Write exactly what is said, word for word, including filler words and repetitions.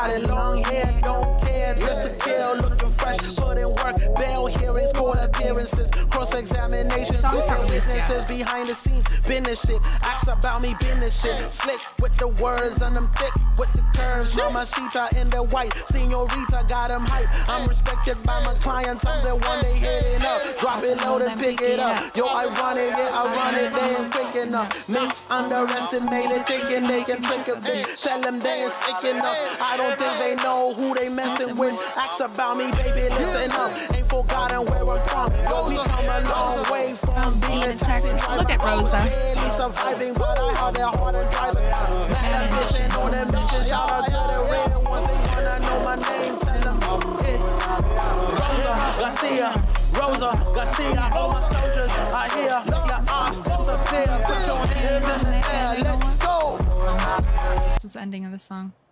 got it long hair, don't care, just to kill, looking fresh, put in work, bail hearings, court appearances, cross-examinations, businesses behind the scenes, business shit, ask about me, business shit, slick with the words and I'm thick with the curves, mamacita in the white, señorita got them hype, I'm respected by my clients, I'm the one they hitting up, drop it low and pick it up, yo I run it, yeah I run it, they ain't quick enough, mix underestimated, thinking they can trick a bitch, tell them they ain't stick enough, I don't think they know who they messing with, ask about me baby, listen up, ain't forgotten where I'm from, yo we come a long way from being a taxi driver. Look at Rosa. Surviving, but I have their heart and drive it. Man, I'm mission on a mission. Shout out to the real ones. They wanna know my name. Tell them it's Rosa Garcia. Rosa Garcia. All my soldiers are here. Your arms disappear. Put your hands in the air. Let's go. This is the ending of the song.